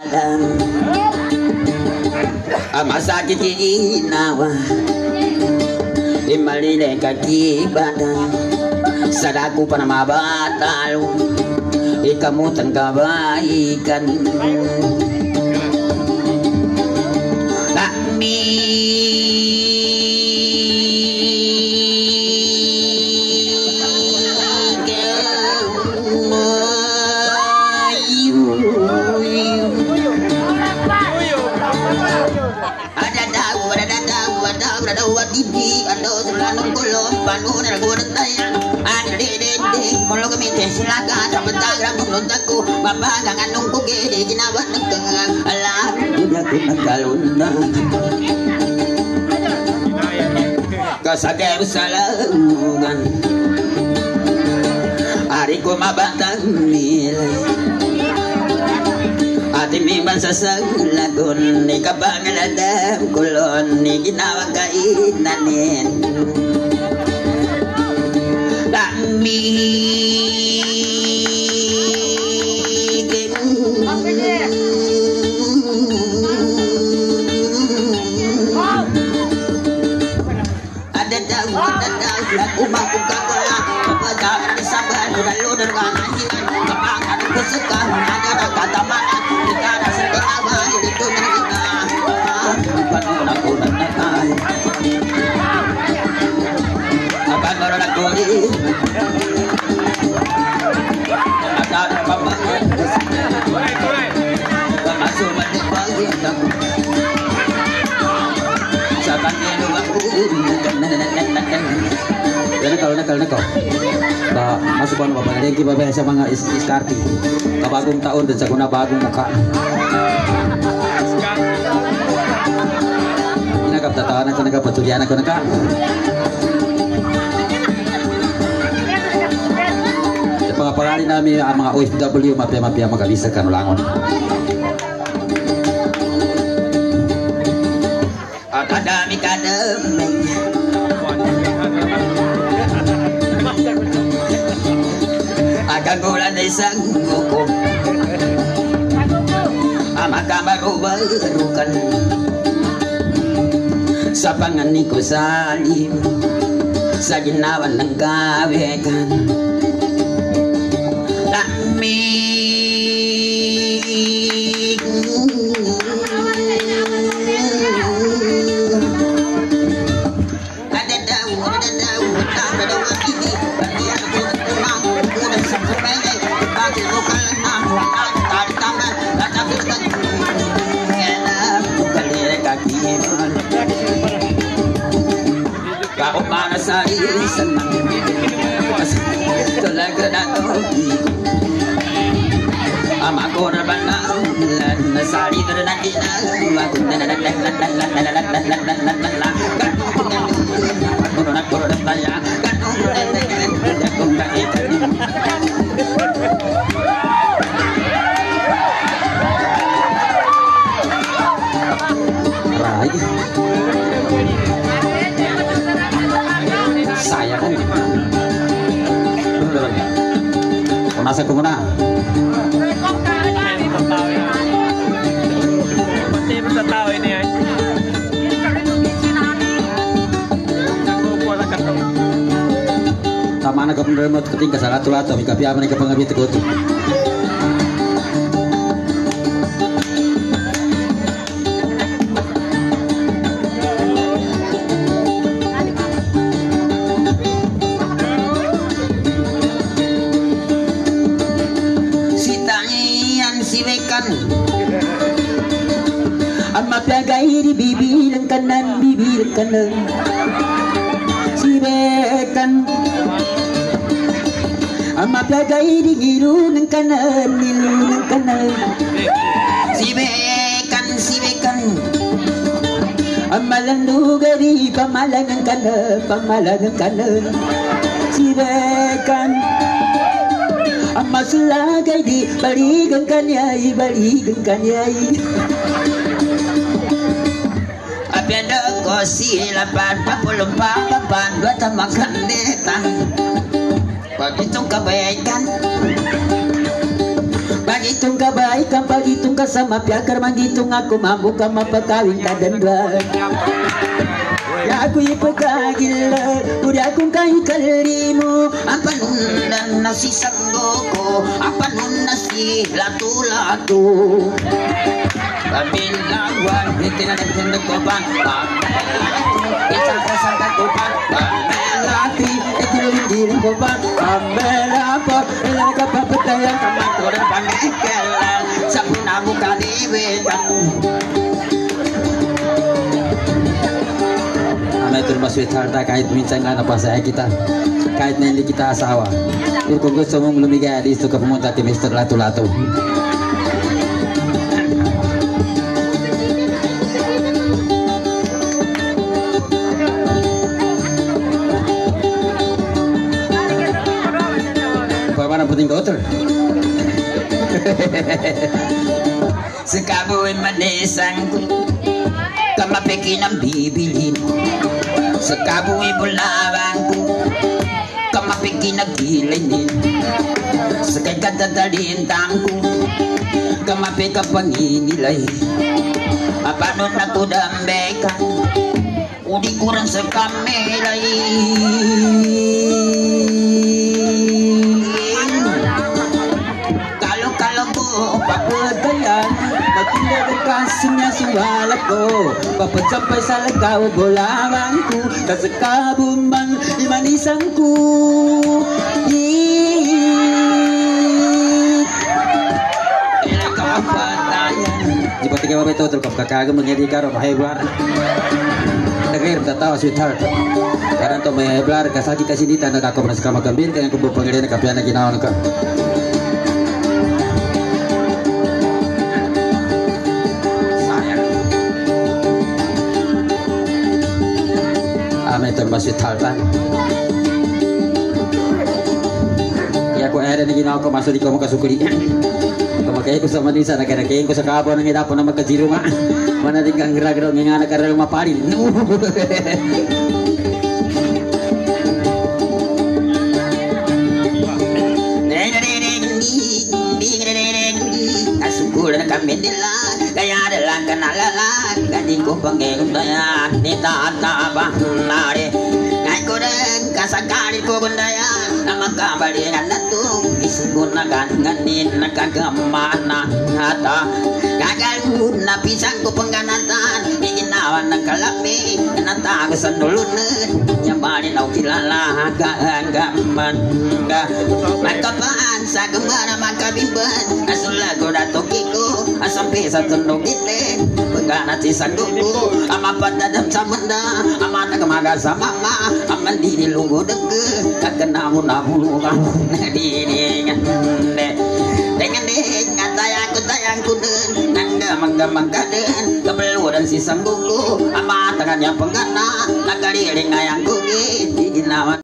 Masakit inawa imalile kaki badan sadaku pa na mabatalo ikamutan kabaikan lakmi Wadibi ando selanung kulon panu na gudatayan ande de molo kami silaga sabetang rambut lontaku babagang anong kugede ginawa nagkangang alam udah ku nagalunda kasagay salaungan ari ko mabatang nilay ati mimban sa saglagon ni kabangaladam kulon ni ginawang kainanin lami ada daw lagu mangkuk kagola kepada disabar ludan kananjian kapangan kesukaan ada kata mana kita sedih awal itu mereka bukan aku nantai akan orang aku ini ada apa masuk mati pagi aku saban itu aku nakal masuk pan bapak ada yang kita biasa mga iskarti kabagong taon dan sa kuna bagong muka inagap tatawanan ko nagapatulianan ko naka sa pangapangalan namin ang mga OFW mapia magabisa kanulangon at adami kadamay agagulan na isang guko makabarubarukan sa panganin ko salim sa ginawan ng kawekan lamig ada daw kau mana saya senang talaga na ama ko na banang nasari na nagina saya kan nasa ko muna tama na kapag remote kating kasalato-lato may kapiyaman ng kapangabit ko ito mapagay di bibilang kanan si bekan mapagay di ngilunang kanan si bekan malanduga di pamalangan kanan si bekan masulagay di baligan kanyai Apenda ko silapan papulumpapan dua tamakan detan Pag itong kabayagan Pag Pagitung kabaikan, pagitung kasama piakar manggitung aku mampu mapakawin kadendran. Ya aku ipagagila, udah aku kain kalimu. Apa nun nasi sanggoko, apa nun nasi latu-latu. Pabilawan, hindi na nagtindagkopan. Isang kopan. Melati, itilong kopan. Melapot, ilang kapapatayan. Kamanturan pangikelan, sa punamu kaliwitan. Itu rumah sweetheart kahit minsan nga napasaya kita kahit na hindi kita asawa pero kung gusto mong lumigay dito ka pumunta kay Mr. Lato-Lato. Paano puting daughter? Sekaboy manisang kamapikin ang bibilin. Sekaboy bulawang ko kamapikin ang bilinin. Sakay kadadalintang ko kamapik ang panginilay. Paano na ko dambekan udi kurang sa kamilay. Kalau ko Papadayan, matindag ang kasing niya suwalat ko. Papadsampay sa lagaw, bulawan ko. Kasakabuman, imanisan ko. Kapatayan. Di ba tingin mo ba ito? Tulkap kakagam nangyari ka rin, maheblar. Nagayarap tatawa, sweetheart. Karang to maheblar, kasakit kasi dito, nagkakabras ka magambin, kaya kung bupangilian, nakapiyan na ginawan ka. Ito masih talpan. Ya aku ada ni ginawa ko masuk di ko makasukuri. Kumakay ko sa Manisa, nagkarakayin ko sa kabo ng hirapo na magkajiro nga. Manating kang gira-gira ng nga nagkarang maparin. Kasukulan kami nila, kaya adalah kanalalan. Gading ko pangigundaya, ni tatabang nari. Ngay ko rin kasakali ko gundaya, na magkabalingan na itong isugunagan. Nganin nakagamana hata, kagalun na pisang ko pangganatan. Iginawan ng kalapi, natago sa nulunan. Yabanin ako kilala, kaagaman ka. Magkapaan sa gamara magkabimban, asula ko na tokiko, asampi sa tunog itin. Pagkanat si sanduko, ama padadam sa manda, ama nagamaga sa mama, ama dinilugo dege, kaganamo na hulungan, nadiringan. Dengan ding tayang ko din, nanggamang ka din, kabaluran si sanduko, ama tangannya penggana, nagariring ayang kugi, di ginawan.